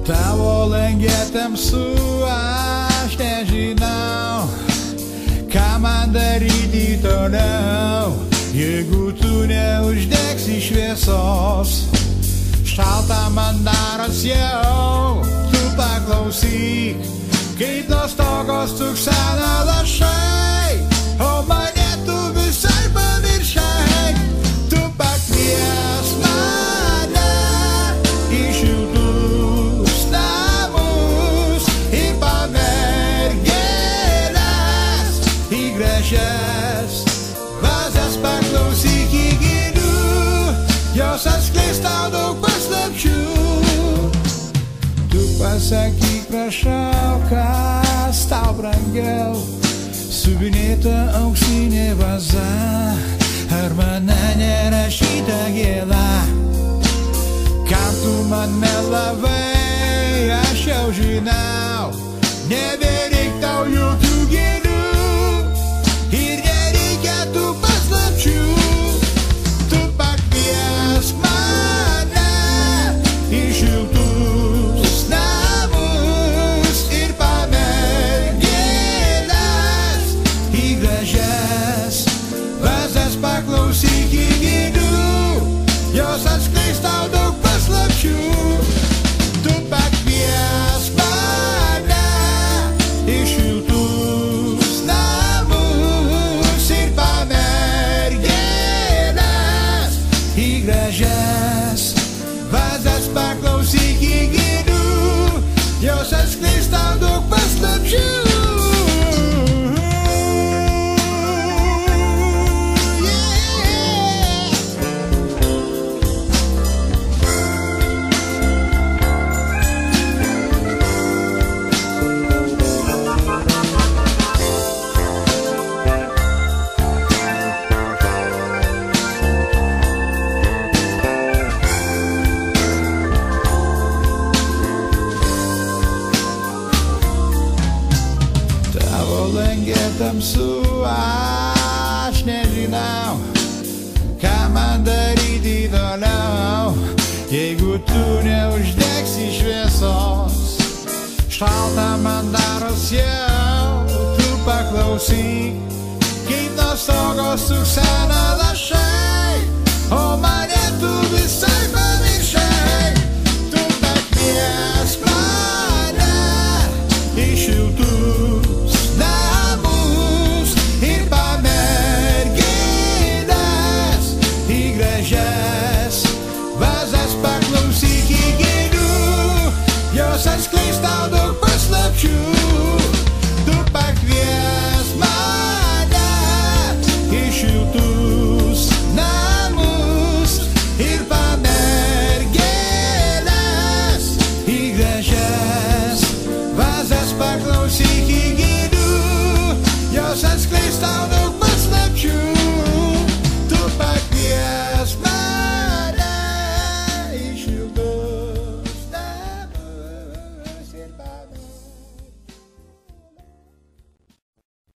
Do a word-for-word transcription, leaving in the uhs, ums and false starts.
Tavo langė tamsu, aš nežinau, ką man daryti toliau, jeigu tu neuždegsi šviesos. Šalta man daros jau, tu paklausyk, kaip nuo stogos tuksena lašai, o mane tu visai pamiršai. Tu pakvies mane į šiltus namus, į pamergėles, į gražias vazas, paklausyk į gilių, jos atskleis tau daug paslapčių. Tu pasakyk, prašau, kas tau brangiau, siuvinėta auksinė vaza ar mane nerašyta gėla. Kam tu man melavai, aš jau žinau, nebereik tau jokių gėlių ir nereikia tų paslapčių. Tu pakviesk mane į šiltus namus ir pamergėles, į gražias vazas, paklausyk į gilių, jos atskleis tau daug paslapčių. Tu pakviesk mane į šiltus namus ir pamergėles, į gražias vazas, paklausyk į gilių, jos atskleis tau daug paslapčių. Langė tamsu, aš nežinau, ką man daryti toliau, jeigu tu neuždegsi šviesos. Šalta man daros jau, tu paklausyk, kaip nuo stogos tuksena lašai, o mane tu visai pamiršai. Tu pakviesk mane į šiltus namus ir pamergėles, į gražias vazas, paklausyk į gilių, jos atskleis tau daug paslapčių. Tu pakviesk